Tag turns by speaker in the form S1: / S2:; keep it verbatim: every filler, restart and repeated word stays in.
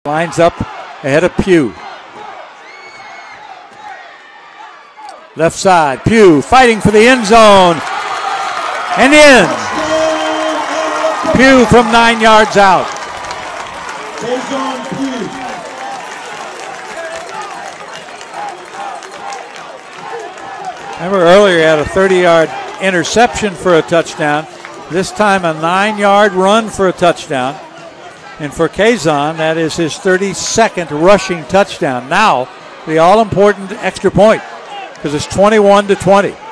S1: Lines up ahead of Pugh. Left side, Pugh fighting for the end zone. And in. Pugh from nine yards out.
S2: Kaezon Pugh.
S1: Remember earlier he had a thirty-yard interception for a touchdown. This time a nine-yard run for a touchdown. And for Kaezon, that is his thirty-second rushing touchdown. Now, the all-important extra point, because it's twenty-one to twenty.